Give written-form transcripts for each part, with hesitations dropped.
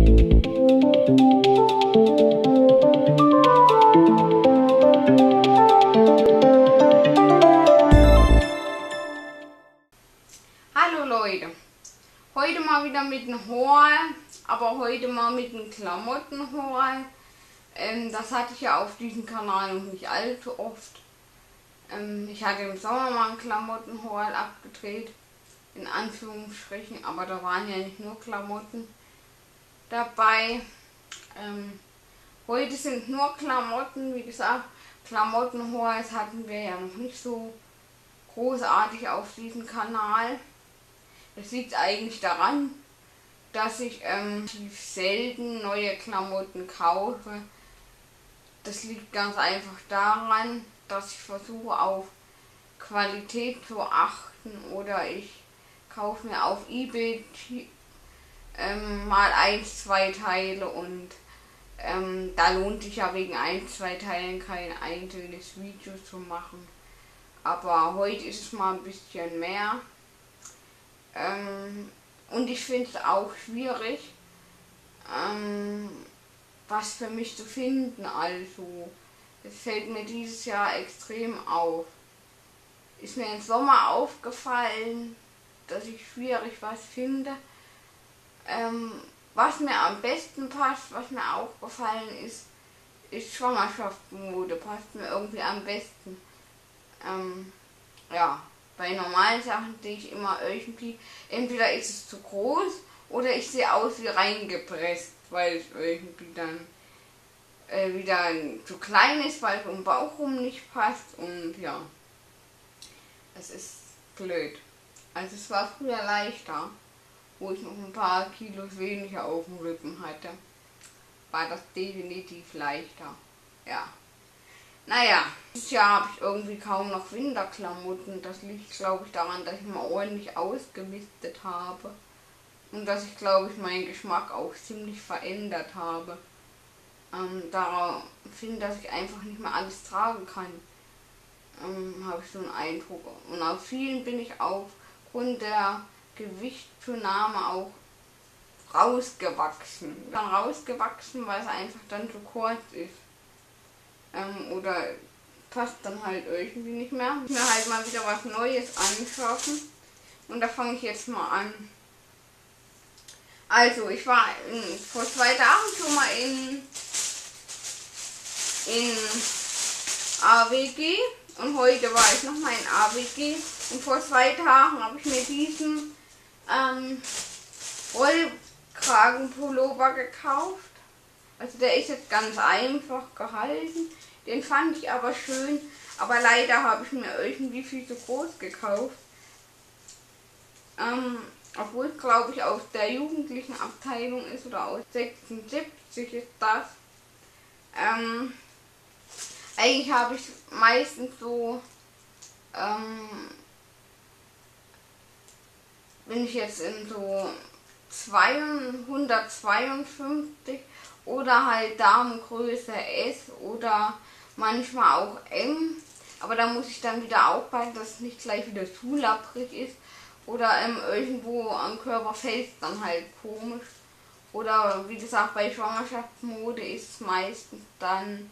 Hallo Leute, heute mal wieder mit einem Haul, aber heute mal mit einem Klamottenhaul. Das hatte ich ja auf diesem Kanal noch nicht allzu oft. Ich hatte im Sommer mal einen Klamottenhaul abgedreht, in Anführungsstrichen, aber da waren ja nicht nur Klamotten dabei. Heute sind nur Klamotten, wie gesagt, Klamottenhauls hatten wir ja noch nicht so großartig auf diesem Kanal. Das liegt eigentlich daran, dass ich selten neue Klamotten kaufe. Das liegt ganz einfach daran, dass ich versuche auf Qualität zu achten, oder ich kaufe mir auf eBay mal 1, 2 Teile und da lohnt sich ja wegen 1, 2 Teilen kein einzelnes Video zu machen. Aber heute ist es mal ein bisschen mehr. Und ich finde es auch schwierig, was für mich zu finden. Also, es fällt mir dieses Jahr extrem auf. Ist mir im Sommer aufgefallen, dass ich schwierig was finde. Was mir am besten passt, was mir aufgefallen ist Schwangerschaftsmode. Passt mir irgendwie am besten. Ja. Bei normalen Sachen sehe ich immer irgendwie, entweder ist es zu groß oder ich sehe aus wie reingepresst, weil es irgendwie dann wieder zu klein ist, weil es um den Bauch rum nicht passt, und ja, das ist blöd. Also es war früher leichter, wo ich noch ein paar Kilos weniger auf dem Rücken hatte, war das definitiv leichter, ja. Naja, dieses Jahr habe ich irgendwie kaum noch Winterklamotten. Das liegt, glaube ich, daran, dass ich mal ordentlich ausgemistet habe. Und dass ich, glaube ich, meinen Geschmack auch ziemlich verändert habe. Daraufhin, dass ich einfach nicht mehr alles tragen kann, habe ich so einen Eindruck. Und auf vielen bin ich aufgrund der Gewichtszunahme auch rausgewachsen. Dann rausgewachsen, weil es einfach dann zu kurz ist. Oder passt dann halt irgendwie nicht mehr. Ich will mir halt mal wieder was Neues anschaffen. Und da fange ich jetzt mal an. Also, ich war vor 2 Tagen schon mal in AWG. Und heute war ich nochmal in AWG. Und vor 2 Tagen habe ich mir diesen Rollkragenpullover gekauft. Also der ist jetzt ganz einfach gehalten. Den fand ich aber schön. Aber leider habe ich mir irgendwie viel zu groß gekauft. Obwohl es, glaube ich, aus der jugendlichen Abteilung ist, oder aus 76 ist das. Eigentlich habe ich meistens so, bin ich jetzt in so 152 oder halt Damengröße S oder manchmal auch M. Aber da muss ich dann wieder aufpassen, dass es nicht gleich wieder zu lapprig ist. Oder irgendwo am Körper fällt es dann halt komisch. Oder wie gesagt, bei Schwangerschaftsmode ist es meistens dann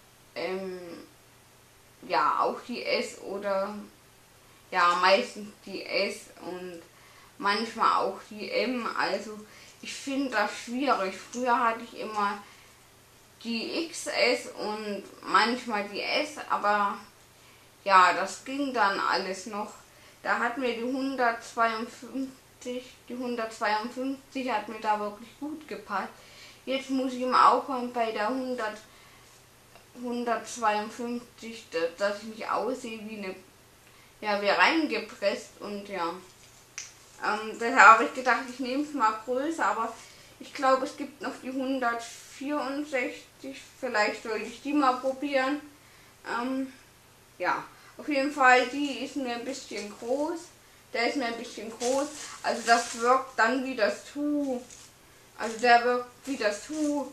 ja auch die S oder ja meistens die S und manchmal auch die M. Also ich finde das schwierig. Früher hatte ich immer die XS und manchmal die S, aber ja, das ging dann alles noch. Da hat mir die 152 hat mir da wirklich gut gepasst. Jetzt muss ich immer aufhören bei der 152, dass ich nicht aussehe wie wie reingepresst, und ja. Daher habe ich gedacht, ich nehme es mal größer, aber ich glaube, es gibt noch die 164, vielleicht sollte ich die mal probieren. Ja, auf jeden Fall, die ist mir ein bisschen groß. Der ist mir ein bisschen groß, also das wirkt dann wie das Tuch. Also der wirkt wie das Tuch.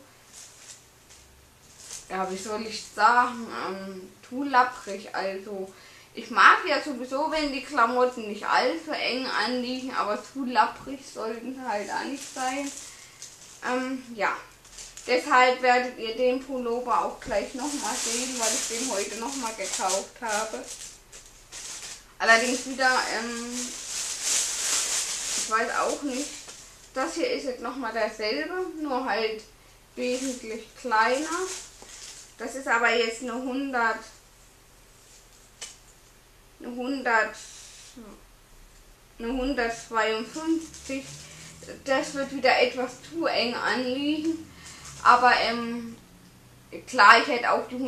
Ja, wie soll ich sagen, zu lapprig. Also ich mag ja sowieso, wenn die Klamotten nicht allzu eng anliegen, aber zu lapprig sollten halt auch nicht sein. Ja. Deshalb werdet ihr den Pullover auch gleich nochmal sehen, weil ich den heute nochmal gekauft habe. Allerdings wieder, ich weiß auch nicht, das hier ist jetzt nochmal derselbe, nur halt wesentlich kleiner. Das ist aber jetzt eine 152. Das wird wieder etwas zu eng anliegen. Aber klar, ich hätte auch die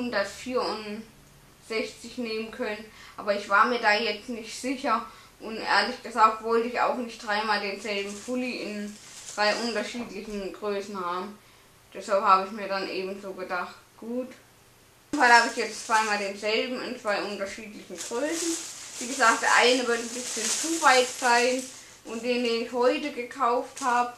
164 nehmen können. Aber ich war mir da jetzt nicht sicher. Und ehrlich gesagt wollte ich auch nicht dreimal denselben Pulli in 3 unterschiedlichen Größen haben. Deshalb habe ich mir dann eben so gedacht, gut. Weil habe ich jetzt zweimal denselben in 2 unterschiedlichen Größen. Wie gesagt, der eine wird ein bisschen zu weit sein. Und den ich heute gekauft habe,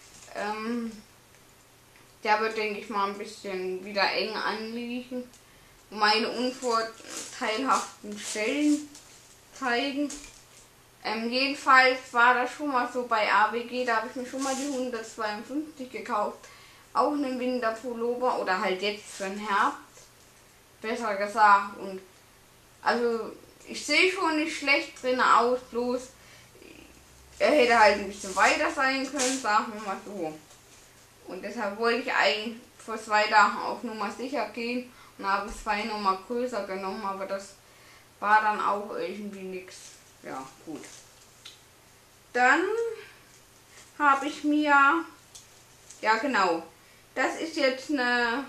der wird, denke ich mal, ein bisschen wieder eng anliegen. Meine unvorteilhaften Stellen zeigen. Jedenfalls war das schon mal so bei AWG, da habe ich mir schon mal die 152 gekauft. Auch einen Winterpullover oder halt jetzt für den Herbst. Besser gesagt. Und also ich sehe schon nicht schlecht drin aus, bloß er hätte halt ein bisschen weiter sein können, sagen wir mal so. Und deshalb wollte ich eigentlich vor 2 Tagen auf Nummer sicher gehen und habe 2 Nummer größer genommen, aber das war dann auch irgendwie nichts. Ja, gut. Dann habe ich mir, ja genau, das ist jetzt eine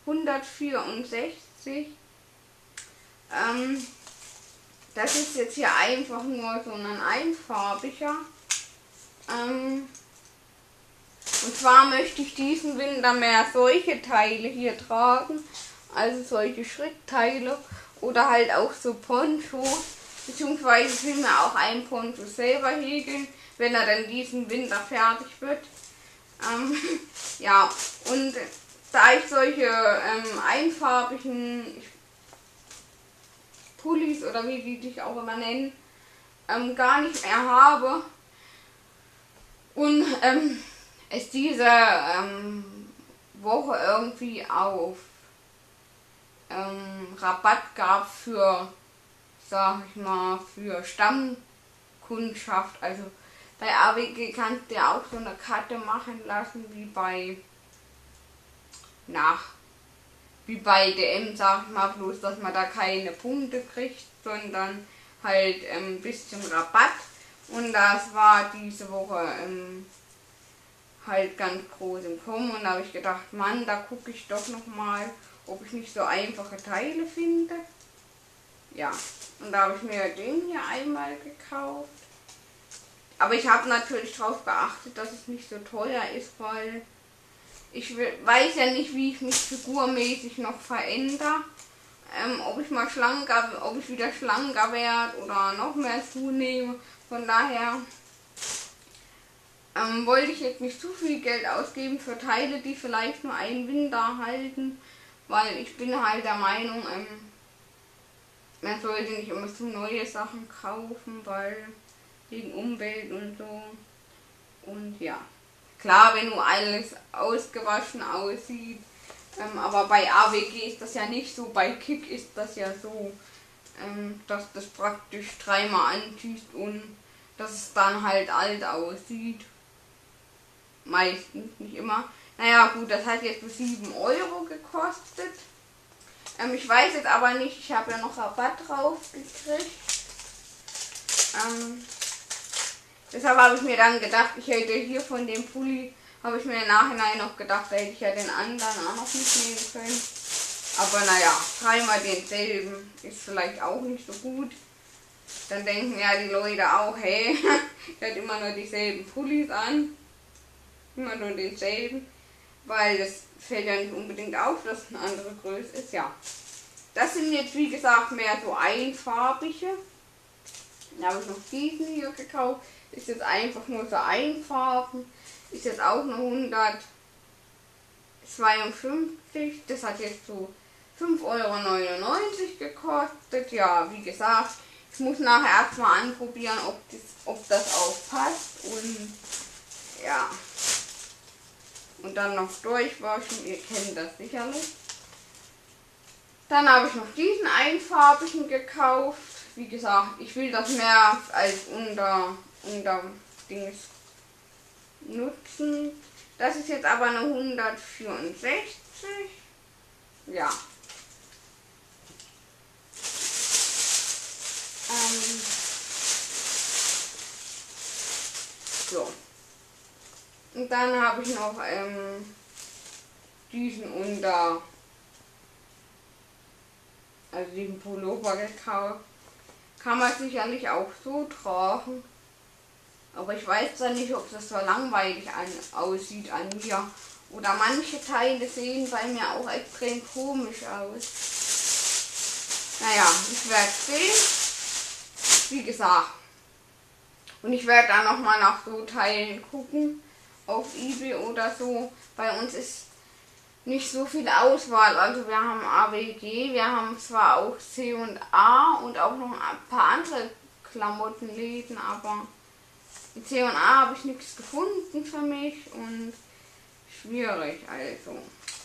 164. Das ist jetzt hier einfach nur so ein einfarbiger. Und zwar möchte ich diesen Winter mehr solche Teile hier tragen, also solche Schrittteile oder halt auch so Ponchos, beziehungsweise ich will mir auch einen Poncho selber häkeln, wenn er dann diesen Winter fertig wird. Ja, und da ich solche einfarbigen Pullis oder wie die dich auch immer nennen, gar nicht mehr habe und es diese Woche irgendwie auf Rabatt gab für, sag ich mal, für Stammkundschaft. Also bei AWG kannst du ja auch so eine Karte machen lassen wie bei DM, sag ich mal, bloß dass man da keine Punkte kriegt, sondern halt ein bisschen Rabatt. Und das war diese Woche halt ganz groß im Kommen. Und da habe ich gedacht, Mann, da gucke ich doch noch mal, ob ich nicht so einfache Teile finde. Ja, und da habe ich mir den hier einmal gekauft. Aber ich habe natürlich darauf geachtet, dass es nicht so teuer ist, weil ich weiß ja nicht, wie ich mich figurmäßig noch verändere. Ob ich wieder schlanker werde oder noch mehr zunehme. Von daher wollte ich jetzt nicht zu viel Geld ausgeben für Teile, die vielleicht nur einen Winter halten. Weil ich bin halt der Meinung, man sollte nicht immer so neue Sachen kaufen, weil wegen Umwelt und so. Und ja, klar, wenn nur alles ausgewaschen aussieht, aber bei AWG ist das ja nicht so, bei Kick ist das ja so, dass das praktisch 3-mal anziehst und dass es dann halt alt aussieht. Meistens, nicht immer. Naja gut, das hat jetzt 7 Euro gekostet. Ich weiß jetzt aber nicht, ich habe ja noch Rabatt drauf gekriegt. Deshalb habe ich mir dann gedacht, ich hätte hier von dem Pulli, habe ich mir im Nachhinein noch gedacht, da hätte ich ja den anderen auch noch mitnehmen können. Aber naja, 3-mal denselben ist vielleicht auch nicht so gut. Dann denken ja die Leute auch, hey, ich hatte immer nur dieselben Pullis an. Immer nur denselben. Weil das fällt ja nicht unbedingt auf, dass es eine andere Größe ist. Ja, das sind jetzt wie gesagt mehr so einfarbige. Da habe ich noch diesen hier gekauft. Ist jetzt einfach nur so einfarben. Ist jetzt auch eine 152. Das hat jetzt so 5,99 Euro gekostet. Ja, wie gesagt, ich muss nachher erstmal anprobieren, ob das auch passt. Und ja. und dann noch durchwaschen. Ihr kennt das sicherlich. Dann habe ich noch diesen einfarbigen gekauft. Wie gesagt, ich will das mehr als unter Dings nutzen. Das ist jetzt aber eine 164. Ja. So. Und dann habe ich noch diesen also diesen Pullover gekauft. Kann man sicherlich auch so tragen. Aber ich weiß dann nicht, ob das so langweilig aussieht an mir. Oder manche Teile sehen bei mir auch extrem komisch aus. Naja, ich werde sehen. Wie gesagt. Und ich werde dann nochmal nach so Teilen gucken. Auf eBay oder so. Bei uns ist nicht so viel Auswahl. Also wir haben AWG, wir haben zwar auch C&A und auch noch ein paar andere Klamottenläden, aber in C&A habe ich nichts gefunden für mich und schwierig, also.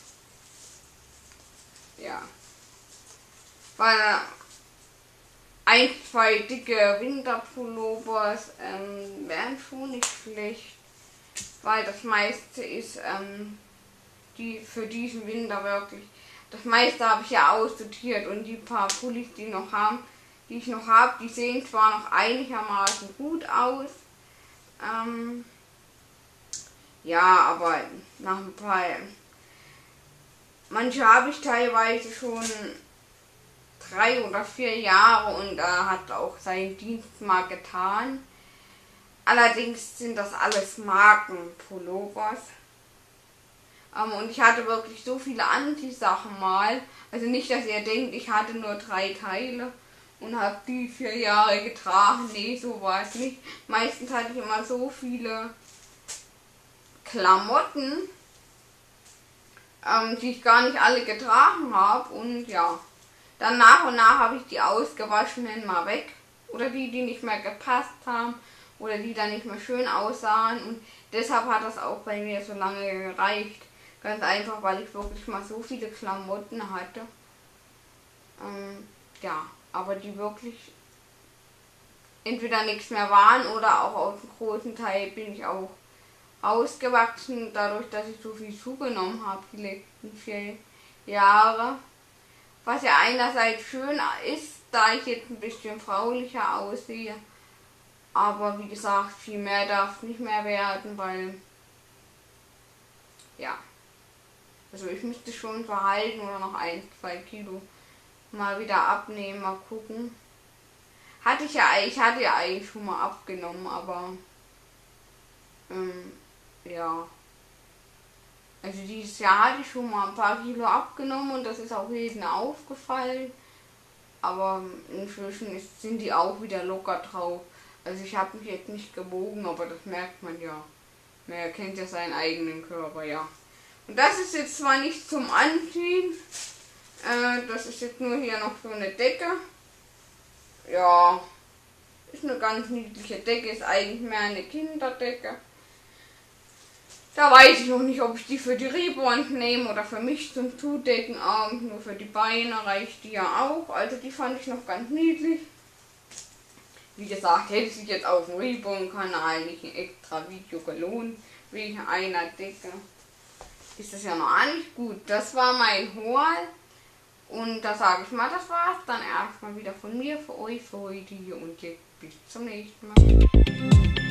Ja. Weil ein, zwei dicke Winterpullovers wären schon nicht schlecht, weil das meiste ist die für diesen Winter wirklich. Das meiste habe ich ja aussortiert und die paar Pullis, die ich noch habe, die sehen zwar noch einigermaßen gut aus. Ja, aber nach ein paar. Manche habe ich teilweise schon 3 oder 4 Jahre und hat auch seinen Dienst mal getan. Allerdings sind das alles Markenpullovers. Und ich hatte wirklich so viele Anti-Sachen mal. Also nicht, dass ihr denkt, ich hatte nur 3 Teile und habe die 4 Jahre getragen. Nee, so war es nicht. Meistens hatte ich immer so viele Klamotten, die ich gar nicht alle getragen habe. Und ja, dann nach und nach habe ich die ausgewaschenen mal weg. Oder die nicht mehr gepasst haben. Oder die dann nicht mehr schön aussahen. Und deshalb hat das auch bei mir so lange gereicht. Ganz einfach, weil ich wirklich mal so viele Klamotten hatte. Ja, aber die wirklich entweder nichts mehr waren oder auch aus dem großen Teil bin ich auch ausgewachsen, dadurch, dass ich so viel zugenommen habe die letzten 4 Jahre. Was ja einerseits schön ist, da ich jetzt ein bisschen fraulicher aussehe. Aber wie gesagt, viel mehr darf nicht mehr werden, weil ja. Also ich müsste schon verhalten oder noch 1, 2 Kilo mal wieder abnehmen, mal gucken. Ich hatte ja eigentlich schon mal abgenommen, aber ja. Also dieses Jahr hatte ich schon mal ein paar Kilo abgenommen und das ist auch jedem aufgefallen. Aber inzwischen sind die auch wieder locker drauf. Also ich habe mich jetzt nicht gewogen, aber das merkt man ja. Man erkennt ja seinen eigenen Körper, ja. Und das ist jetzt zwar nicht zum Anziehen, das ist jetzt nur hier noch so eine Decke. Ja, ist eine ganz niedliche Decke, ist eigentlich mehr eine Kinderdecke. Da weiß ich noch nicht, ob ich die für die Reborn nehme oder für mich zum Zudecken. Nur für die Beine reicht die ja auch. Also die fand ich noch ganz niedlich. Wie gesagt, hätte sich jetzt auf dem Reborn-Kanal nicht ein extra Video gelohnt, wegen einer Decke. Ist das ja noch nicht gut. Das war mein Haul. Und da sage ich mal, das war's dann erstmal wieder von mir, für euch, für heute hier und jetzt bis zum nächsten Mal.